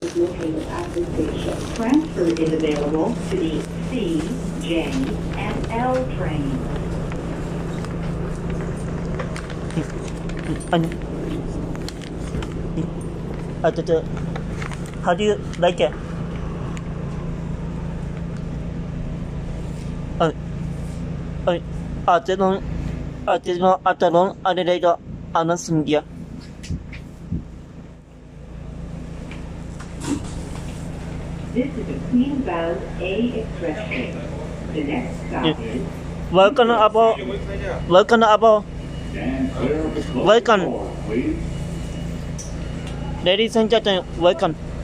is located at the station. Transfer is available to the C, J, and L trains. How do you like it? Ozone, Adelaide, India. This is a Queensbound A express train. The next stop is Welcome aboard. Welcome aboard. Welcome. Ladies and gentlemen, welcome.